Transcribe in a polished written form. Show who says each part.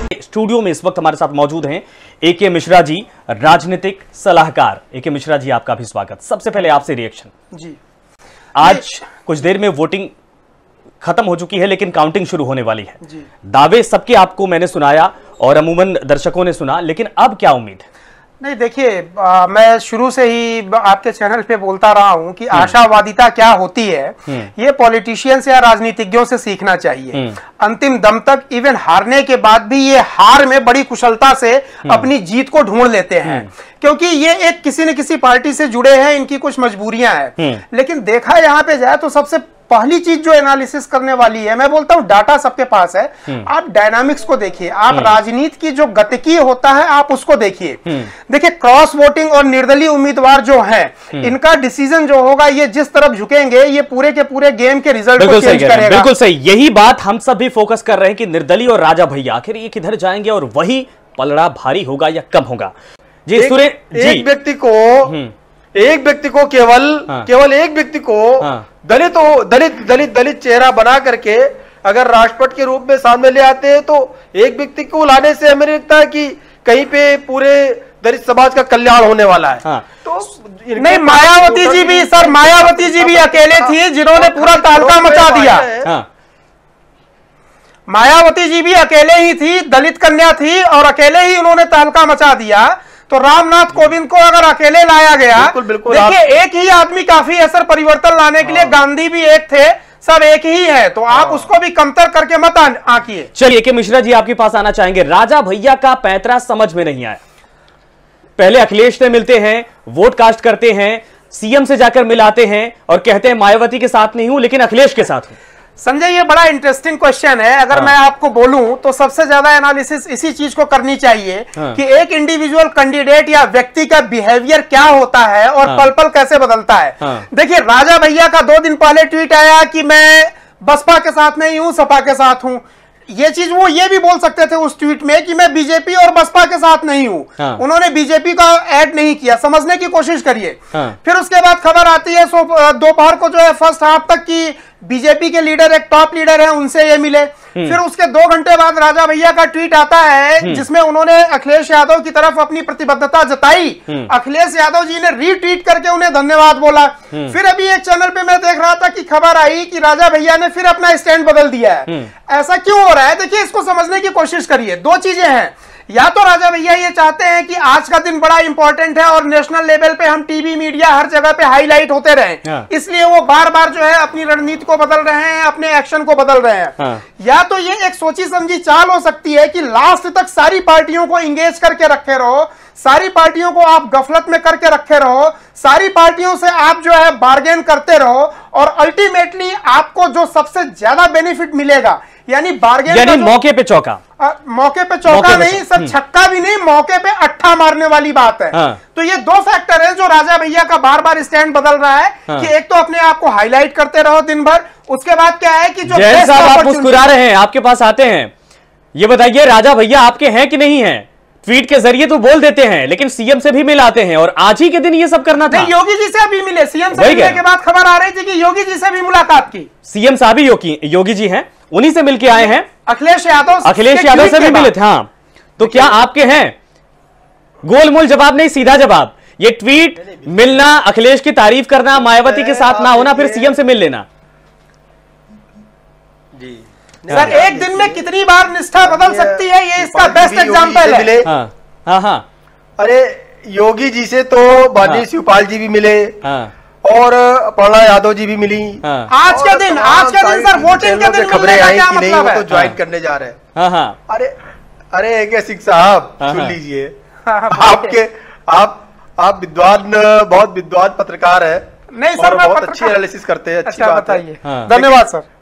Speaker 1: Studio में इस वक्त हमारे साथ मौजूद हैं ए.के. मिश्रा जी, राजनीतिक सलाहकार। ए.के. मिश्रा जी, आपका भी स्वागत। सबसे पहले आपसे रिएक्शन जी। आज कुछ देर में वोटिंग खत्म हो चुकी है, लेकिन काउंटिंग शुरू होने वाली है जी। दावे सबके आपको मैंने सुनाया और अमूमन दर्शकों ने सुना, लेकिन अब क्या उम्मीद है?
Speaker 2: नहीं, देखिए, मैं शुरू से ही आपके चैनल पे बोलता रहा हूं कि आशावादिता क्या होती है ये पॉलिटिशियंस या राजनीतिज्ञों से सीखना चाहिए। अंतिम दम तक, इवन हारने के बाद भी ये हार में बड़ी कुशलता से अपनी जीत को ढूंढ लेते हैं, क्योंकि ये एक किसी न किसी पार्टी से जुड़े हैं, इनकी कुछ मजबूरियां हैं। लेकिन देखा यहाँ पे जाए तो सबसे पहली चीज जो एनालिसिस करने वाली है, मैं बोलता हूं डाटा सबके पास है, आप डायनामिक्स को देखिए, आप राजनीति की जो गतिकी होता है आप उसको देखिए। देखिए, क्रॉस वोटिंग और निर्दलीय उम्मीदवार जो हैं, इनका डिसीजन जो होगा, ये जिस तरफ झुकेंगे, ये पूरे के पूरे गेम के रिजल्ट को चेंज करेगा।
Speaker 1: बिल्कुल सही, यही बात हम सब भी फोकस कर रहे हैं कि निर्दलीय और राजा भैया आखिर ये किधर जाएंगे और वही पलड़ा भारी होगा या कम होगा जी।
Speaker 3: एक व्यक्ति को केवल एक व्यक्ति को दलित चेहरा बना करके अगर राष्ट्रपति के रूप में सामने ले आते हैं, तो एक व्यक्ति को लाने से हमें लगता है कि कहीं पे पूरे दलित समाज का कल्याण होने वाला है। तो
Speaker 2: नहीं, मायावती जी भी सर, मायावती जी भी अकेले थी जिन्होंने पूरा तहलका मचा दिया। मायावती जी भी अकेले ही थी, दलित कन्या थी और अकेले ही उन्होंने तहलका मचा दिया। तो रामनाथ कोविंद को अगर अकेले लाया गया, देखिए, एक ही आदमी काफी है सर परिवर्तन लाने के लिए। गांधी भी एक थे, सब एक ही है, तो आप उसको भी कमतर करके मत आंकिए।
Speaker 1: चलिए के मिश्रा जी, आपके पास आना चाहेंगे। राजा भैया का पैंतरा समझ में नहीं आया। पहले अखिलेश से मिलते हैं, वोट कास्ट करते हैं, सीएम से जाकर मिलाते हैं और कहते हैं मायावती के साथ नहीं हूं लेकिन अखिलेश के साथ हूं।
Speaker 2: संजय, ये बड़ा इंटरेस्टिंग क्वेश्चन है। अगर मैं आपको बोलूं तो सबसे ज्यादा एनालिसिस इसी चीज को करनी चाहिए कि एक इंडिविजुअल कैंडिडेट या व्यक्ति का बिहेवियर क्या होता है और पल पल कैसे बदलता है। देखिए, राजा भैया का 2 दिन पहले ट्वीट आया कि मैं बसपा के साथ नहीं हूं, सपा के साथ हूं। ये चीज वो ये भी बोल सकते थे उस ट्वीट में कि मैं बीजेपी और बसपा के साथ नहीं हूं। उन्होंने बीजेपी का ऐड नहीं किया। समझने की कोशिश करिए। फिर उसके बाद खबर आती है दोपहर को जो है फर्स्ट हाफ तक की बीजेपी के लीडर, एक टॉप लीडर है, उनसे ये मिले। फिर उसके 2 घंटे बाद राजा भैया का ट्वीट आता है जिसमें उन्होंने अखिलेश यादव की तरफ अपनी प्रतिबद्धता जताई। अखिलेश यादव जी ने रीट्वीट करके उन्हें धन्यवाद बोला। फिर अभी एक चैनल पे मैं देख रहा था कि खबर आई कि राजा भैया ने फिर अपना स्टैंड बदल दिया है। ऐसा क्यों हो रहा है? देखिए, इसको समझने की कोशिश करिए। 2 चीजें हैं। या तो राजा भैया ये चाहते हैं कि आज का दिन बड़ा इंपॉर्टेंट है और नेशनल लेवल पे हम टीवी मीडिया हर जगह पे हाईलाइट होते रहें, इसलिए वो बार बार जो है अपनी रणनीति को बदल रहे हैं, अपने एक्शन को बदल रहे हैं। या तो ये एक सोची समझी चाल हो सकती है कि लास्ट तक सारी पार्टियों को इंगेज करके रखे रहो, सारी पार्टियों को आप गफलत में करके रखे रहो, सारी पार्टियों से आप जो है बार्गेन करते रहो और अल्टीमेटली आपको जो सबसे ज्यादा बेनिफिट मिलेगा, यानी बार्गेन,
Speaker 1: यानी मौके पे चौका,
Speaker 2: मौके पे चौका नहीं सर, छक्का भी नहीं, मौके पे अट्ठा मारने वाली बात है। तो ये 2 फैक्टर है जो राजा भैया का बार बार स्टैंड बदल रहा है कि एक तो अपने आप को हाईलाइट करते रहो दिन भर, उसके बाद क्या है कि जो
Speaker 1: आप मुस्कुरा रहे हैं, आपके पास आते हैं, ये बताइए राजा भैया आपके हैं कि नहीं है? ट्वीट के जरिए तो बोल देते हैं लेकिन सीएम से भी मिलाते हैं और आज ही के दिन ये सब करना था।
Speaker 2: योगी जी से अभी मिले, सीएम से मिलने के बाद खबर आ रही थी कि योगी जी से भी मुलाकात की।
Speaker 1: सीएम साहब भी योगी जी हैं, उन्हीं से मिलके आए हैं।
Speaker 2: अखिलेश यादव
Speaker 1: से भी मिले थे। हाँ, तो क्या आपके हैं? गोलमोल जवाब नहीं, सीधा जवाब। ये ट्वीट मिलना, अखिलेश की तारीफ करना, मायावती के साथ ना होना, फिर सीएम से मिल लेना।
Speaker 3: जी
Speaker 2: सर, एक दिन में कितनी बार निष्ठा बदल सकती है, ये इसका बेस्ट एग्जांपल है।
Speaker 1: हाँ।
Speaker 3: अरे योगी जी से तो बानी शिवपाल जी भी मिले और अपर्णा यादव जी भी मिली।
Speaker 2: आज के दिन सर वोटिंग के दिन
Speaker 3: खबरें आई कि नहीं, वो तो ज्वाइन करने जा रहे हैं। अरे ए.के. सिंह साहब, सुन लीजिए, आप विद्वान, बहुत विद्वान पत्रकार है।
Speaker 2: नहीं सर,
Speaker 3: बहुत अच्छी एनालिसिस करते हैं। अच्छी बात है,
Speaker 2: धन्यवाद सर।